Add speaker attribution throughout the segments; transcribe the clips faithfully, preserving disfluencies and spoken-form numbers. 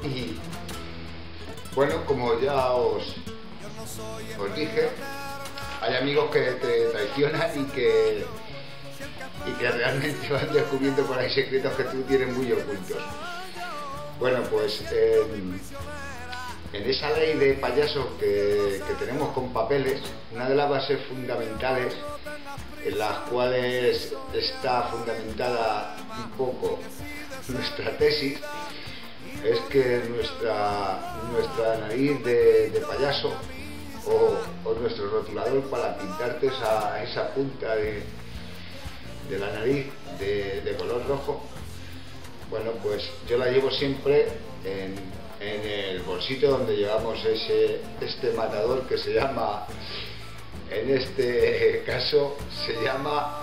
Speaker 1: Y bueno, como ya os, os dije, hay amigos que te traicionan y que, y que realmente van descubriendo por ahí secretos que tú tienes muy ocultos. Bueno, pues en, en esa ley de payasos que, que tenemos con papeles, una de las bases fundamentales en las cuales está fundamentada un poco nuestra tesis es que nuestra, nuestra nariz de, de payaso o, o nuestro rotulador para pintarte esa, esa punta de, de la nariz de, de color rojo, bueno, pues yo la llevo siempre en, en el bolsito donde llevamos ese, este matador que se llama, en este caso se llama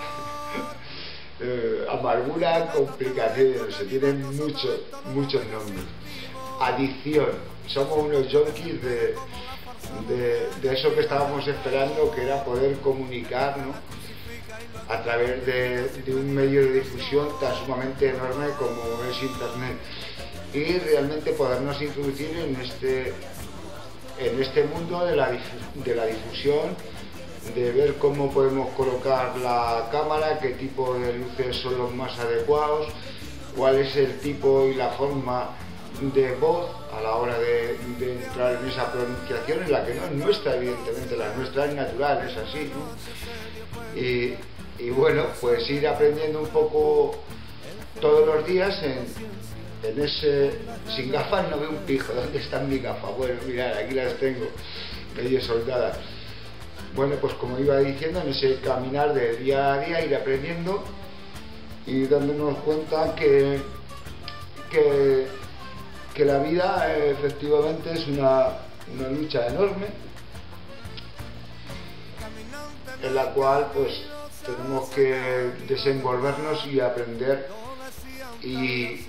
Speaker 1: eh, amargura, complicaciones, se tienen muchos, muchos nombres. Adicción, somos unos yonkis de, de, de eso que estábamos esperando, que era poder comunicar, ¿no?, a través de, de un medio de difusión tan sumamente enorme como es Internet, y realmente podernos introducir en este, en este mundo de la, de la difusión, de ver cómo podemos colocar la cámara, qué tipo de luces son los más adecuados, cuál es el tipo y la forma de voz a la hora de, de entrar en esa pronunciación, en la que no es nuestra, evidentemente, la nuestra es natural, es así, ¿no? Y, y bueno, pues ir aprendiendo un poco todos los días en, en ese... Sin gafas no veo un pijo. ¿Dónde están mis gafas? Bueno, mirad, aquí las tengo, medio soldadas. Bueno, pues como iba diciendo, en ese caminar de día a día, ir aprendiendo y dándonos cuenta que, que, que la vida eh, efectivamente es una, una lucha enorme, en la cual pues tenemos que desenvolvernos y aprender y,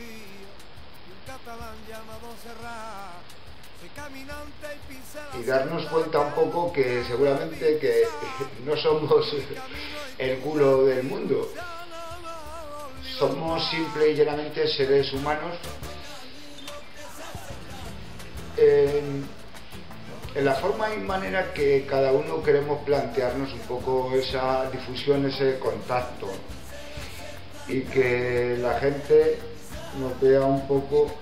Speaker 1: y darnos cuenta un poco que seguramente que no somos el culo del mundo, somos simple y llanamente seres humanos en, en la forma y manera que cada uno queremos plantearnos un poco esa difusión, ese contacto, y que la gente nos vea un poco,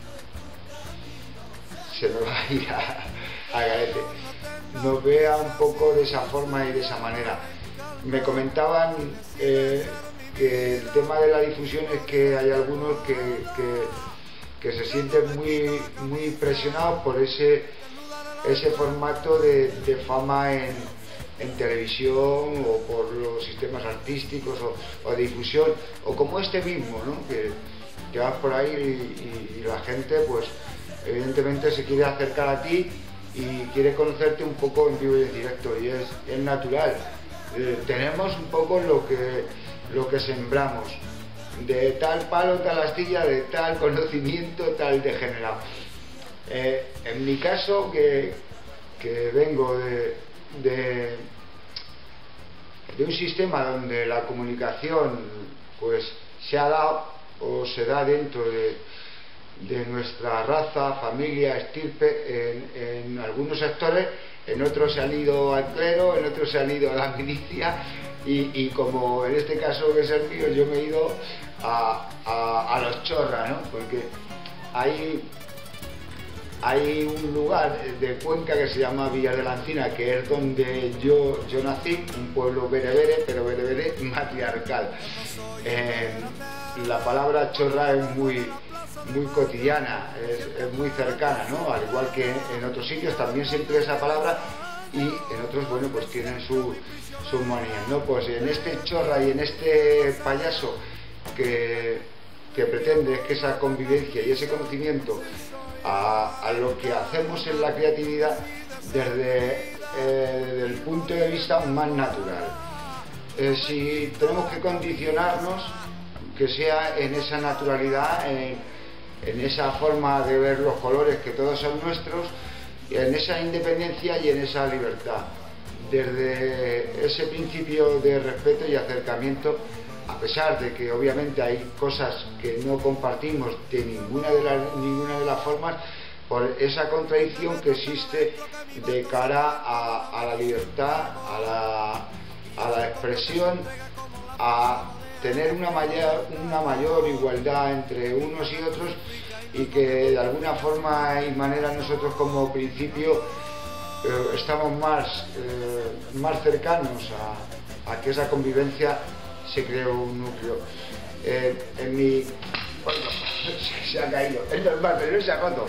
Speaker 1: se me va a ir a, a garete, nos vea un poco de esa forma y de esa manera. Me comentaban eh, que el tema de la difusión es que hay algunos que, que, que se sienten muy, muy presionados por ese, ese formato de, de fama en, en televisión o por los sistemas artísticos o, o de difusión, o como este mismo, ¿no?, que, que vas por ahí y, y, y la gente pues evidentemente se quiere acercar a ti y quiere conocerte un poco en vivo y en directo, y es, es natural. Eh, tenemos un poco lo que, lo que sembramos, de tal palo, tal astilla, de tal conocimiento, tal degenerado. Eh, en mi caso, que, que vengo de, de, de un sistema donde la comunicación pues se ha dado o se da dentro de, de nuestra raza, familia, estirpe, en, en algunos sectores, en otros se han ido al clero, en otros se han ido a la milicia, y, y como en este caso que es el mío, yo me he ido a, a, a los chorras, ¿no?, porque hay, hay un lugar de Cuenca que se llama Villa de la Encina, que es donde yo, yo nací, un pueblo berebere, pero berebere matriarcal. Eh, la palabra chorra es muy... muy cotidiana, es, es muy cercana, ¿no?, al igual que en otros sitios también se emplea esa palabra, y en otros, bueno, pues tienen su, sus manías, ¿no? Pues en este chorra y en este payaso que, que pretende que esa convivencia y ese conocimiento a, a lo que hacemos en la creatividad desde eh, el punto de vista más natural. Eh, si tenemos que condicionarnos, que sea en esa naturalidad, en, en esa forma de ver los colores, que todos son nuestros, en esa independencia y en esa libertad, desde ese principio de respeto y acercamiento a pesar de que obviamente hay cosas que no compartimos de ninguna de las, ninguna de las formas, por esa contradicción que existe de cara a, a la libertad, a la, a la expresión, a tener una mayor, una mayor igualdad entre unos y otros, y que de alguna forma y manera nosotros como principio eh, estamos más, eh, más cercanos a, a que esa convivencia se cree un núcleo. Eh, en mi... Bueno, se ha caído, es normal, pero no se ha roto.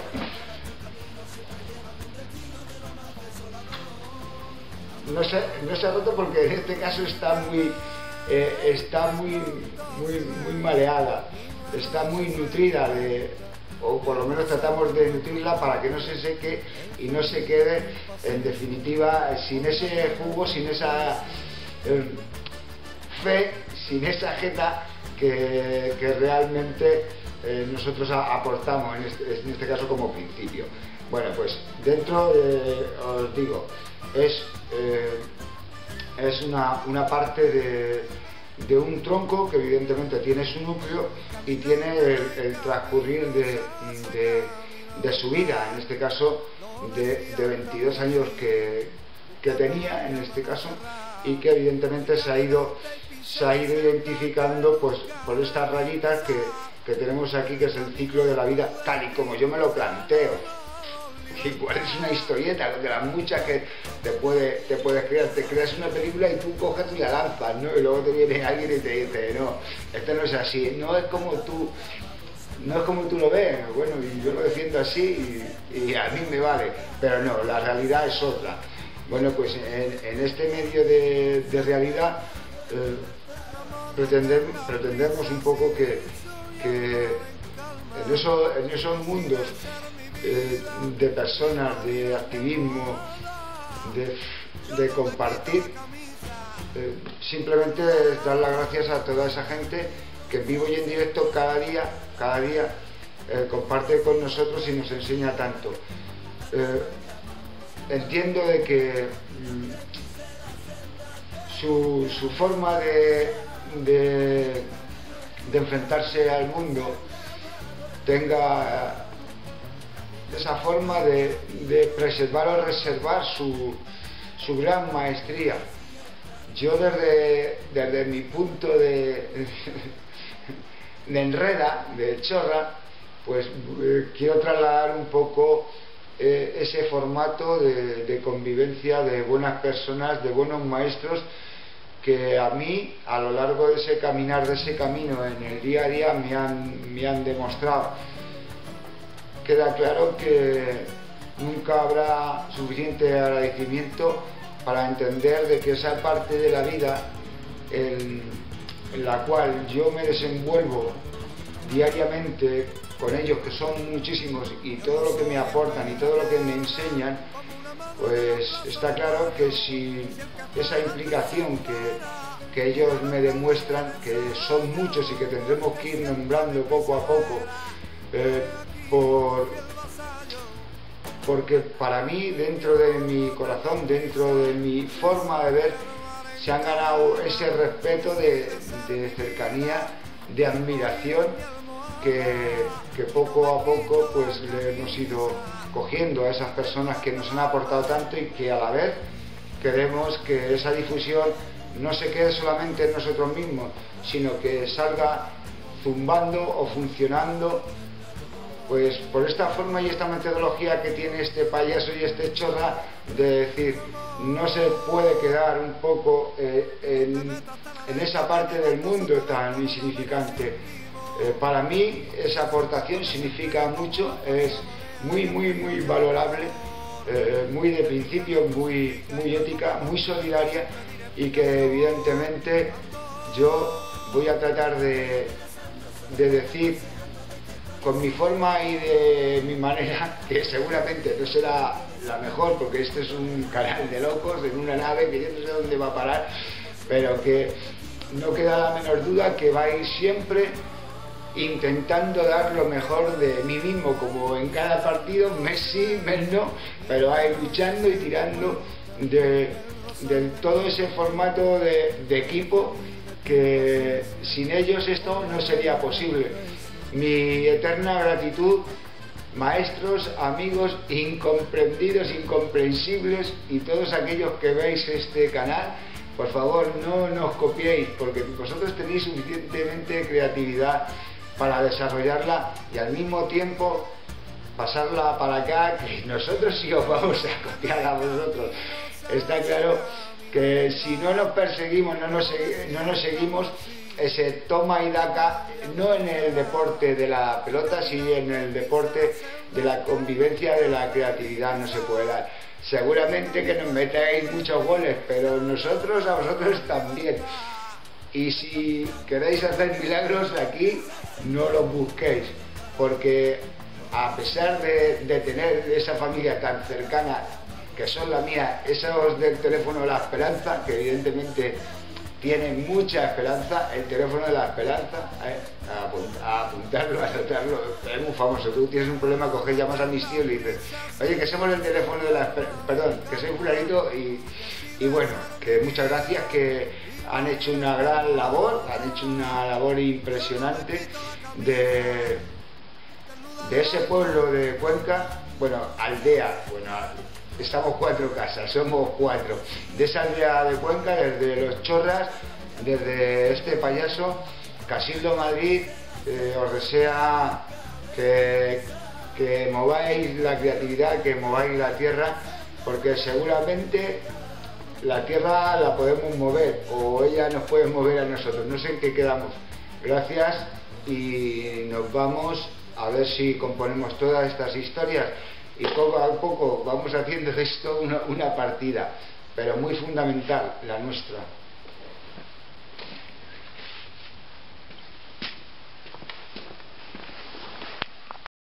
Speaker 1: No se, no se ha roto porque en este caso está muy, eh, está muy, muy, muy maleada, está muy nutrida, de, o por lo menos tratamos de nutrirla para que no se seque y no se quede, en definitiva, sin ese jugo, sin esa eh, fe, sin esa jeta que, que realmente eh, nosotros a, aportamos en este, en este caso como principio. Bueno, pues dentro, eh, os digo, es, eh, es una, una parte de, de un tronco que evidentemente tiene su núcleo y tiene el, el transcurrir de, de, de su vida, en este caso de, de veintidós años que, que tenía, en este caso, y que evidentemente se ha ido, se ha ido identificando pues, por estas rayitas que, que tenemos aquí, que es el ciclo de la vida tal y como yo me lo planteo. Igual es una historieta, de las muchas que te puede, te puedes crear, te creas una película y tú coges y la lanzas, ¿no? Y luego te viene alguien y te dice, no, esto no es así, no es como tú, no es como tú lo ves, bueno, y yo lo defiendo así y, y a mí me vale, pero no, la realidad es otra. Bueno, pues en, en este medio de, de realidad eh, pretender, pretendemos un poco que, que en, eso, en esos mundos Eh, de personas, de activismo, de, de compartir, eh, simplemente dar las gracias a toda esa gente que en vivo y en directo cada día, cada día eh, comparte con nosotros y nos enseña tanto. Eh, entiendo de que mm, su, su forma de, de, de enfrentarse al mundo tenga esa forma de, de preservar o reservar su, su gran maestría. Yo desde, desde mi punto de, de enreda, de chorra, pues eh, quiero trasladar un poco eh, ese formato de, de convivencia de buenas personas, de buenos maestros, que a mí, a lo largo de ese caminar, de ese camino en el día a día, me han, me han demostrado. Queda claro que nunca habrá suficiente agradecimiento para entender de que esa parte de la vida en, en la cual yo me desenvuelvo diariamente con ellos, que son muchísimos, y todo lo que me aportan y todo lo que me enseñan, pues está claro que si esa implicación que, que ellos me demuestran, que son muchos y que tendremos que ir nombrando poco a poco, eh, Por, porque para mí, dentro de mi corazón, dentro de mi forma de ver, se han ganado ese respeto de, de cercanía, de admiración, que, que poco a poco pues le hemos ido cogiendo a esas personas que nos han aportado tanto, y que a la vez queremos que esa difusión no se quede solamente en nosotros mismos, sino que salga zumbando o funcionando, pues por esta forma y esta metodología que tiene este payaso y este chorra, de decir, no se puede quedar un poco eh, en, en esa parte del mundo tan insignificante. Eh, para mí esa aportación significa mucho, es muy muy muy valorable, eh, muy de principio, muy, muy ética, muy solidaria, y que evidentemente yo voy a tratar de, de decir con mi forma y de mi manera, que seguramente no será la mejor, porque este es un canal de locos en una nave que yo no sé dónde va a parar, pero que no queda la menor duda que vais siempre intentando dar lo mejor de mí mismo, como en cada partido, mes sí, mes no, pero vais luchando y tirando de, de todo ese formato de, de equipo que sin ellos esto no sería posible. Mi eterna gratitud, maestros, amigos, incomprendidos, incomprensibles y todos aquellos que veis este canal, por favor no nos copiéis, porque vosotros tenéis suficientemente creatividad para desarrollarla y al mismo tiempo pasarla para acá, que nosotros sí os vamos a copiar a vosotros. Está claro que si no nos perseguimos, no nos, no nos seguimos, ese toma y daca, no en el deporte de la pelota, sino en el deporte de la convivencia, de la creatividad, no se puede dar. Seguramente que nos metáis muchos goles, pero nosotros a vosotros también. Y si queréis hacer milagros aquí, no los busquéis, porque a pesar de, de tener esa familia tan cercana, que son la mía, esos del teléfono de la esperanza, que evidentemente tienen mucha esperanza, el teléfono de la esperanza, eh, a, apunt a apuntarlo, a anotarlo, es muy famoso. Tú tienes un problema, coges, llamas a mis tíos y le dices, oye, que somos el teléfono de la esperanza, perdón, que soy fulanito, y, y bueno, que muchas gracias, que han hecho una gran labor, han hecho una labor impresionante de, de ese pueblo de Cuenca, bueno, aldea, bueno, estamos cuatro casas, somos cuatro, de esa aldea de Cuenca, desde Los Chorras, desde este payaso, Casildo Madrid, eh, os desea que, que mováis la creatividad, que mováis la tierra, porque seguramente la tierra la podemos mover, o ella nos puede mover a nosotros, no sé en qué quedamos. Gracias, y nos vamos a ver si componemos todas estas historias. Y poco a poco vamos haciendo de esto una, una partida, pero muy fundamental, la nuestra.